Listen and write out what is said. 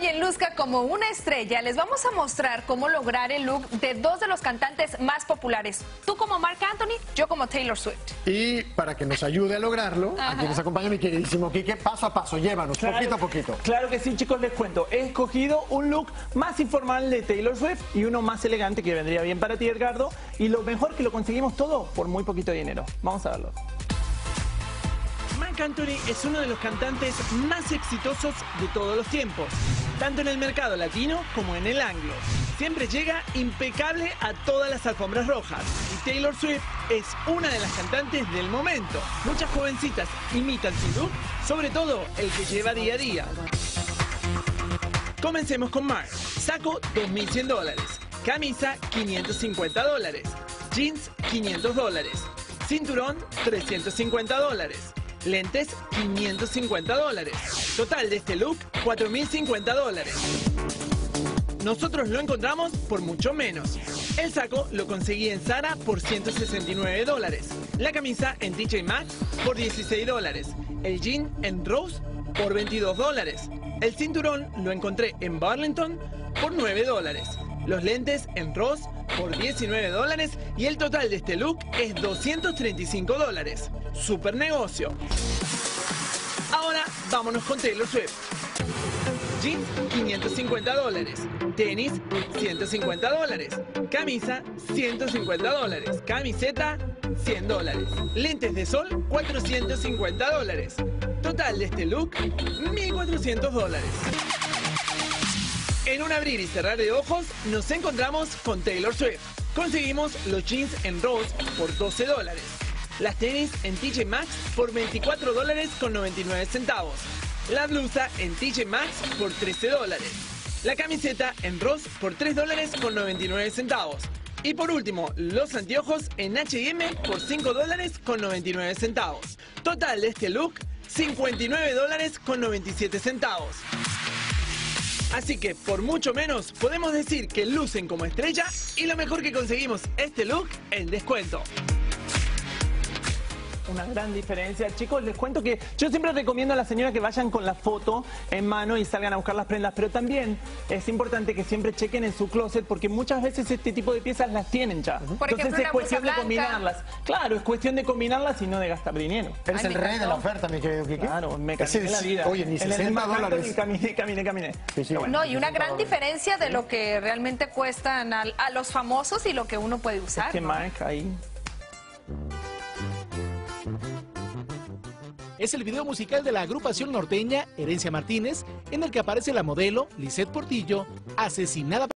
quien luzca como una estrella, les vamos a mostrar cómo lograr el look de dos de los cantantes más populares. Tú como Marc Anthony, yo como Taylor Swift. Y para que nos ayude a lograrlo, aquí nos acompaña mi queridísimo Quique, paso a paso, llévanos, poquito a poquito. Claro que sí, chicos, les cuento. He escogido un look más informal de Taylor Swift y uno más elegante que vendría bien para ti, Edgardo. Y lo mejor que lo conseguimos todo por muy poquito dinero. Vamos a verlo. Marc Anthony es uno de los cantantes más exitosos de todos los tiempos, tanto en el mercado latino como en el anglo. Siempre llega impecable a todas las alfombras rojas y Taylor Swift es una de las cantantes del momento. Muchas jovencitas imitan su look, sobre todo el que lleva día a día. Comencemos con Marc. Saco $2.100, camisa $550, jeans $500, cinturón $350. Lentes, $550. Total de este look, $4.050. Nosotros lo encontramos por mucho menos. El saco lo conseguí en Zara por $169. La camisa en TJ Maxx por $16. El jean en Rose por $22. El cinturón lo encontré en Burlington por $9. Los lentes en Ross por $19 y el total de este look es $235. Super negocio. Ahora vámonos con Taylor Swift. Jeans $550, tenis $150, camisa $150, camiseta $100, lentes de sol $450. Total de este look $1.400. En un abrir y cerrar de ojos, nos encontramos con Taylor Swift. Conseguimos los jeans en Rose por $12, las tenis en TJ Maxx por $24.99, la blusa en TJ Maxx por $13, la camiseta en Rose por $3.99 y por último, los anteojos en H&M por $5.99. Total de este look, $59.97. Así que, por mucho menos, podemos decir que lucen como estrella y lo mejor que conseguimos este look en descuento. Una gran diferencia. Chicos, les cuento que yo siempre recomiendo a las señoras que vayan con la foto en mano y salgan a buscar las prendas, pero también es importante que siempre chequen en su closet porque muchas veces este tipo de piezas las tienen ya. Por Entonces ejemplo, es cuestión de combinarlas. Claro, es cuestión de combinarlas y no de gastar dinero. Eres el rey de la oferta, mi querido Quique. Claro, me cambié la vida. Oye, ni $60. Caminé. Sí, sí, No, y una gran diferencia de lo que realmente cuestan a los famosos y lo que uno puede usar. Es que ¿no? Marc ahí... Es el video musical de la agrupación norteña Herencia Martínez, en el que aparece la modelo Lisette Portillo, asesinada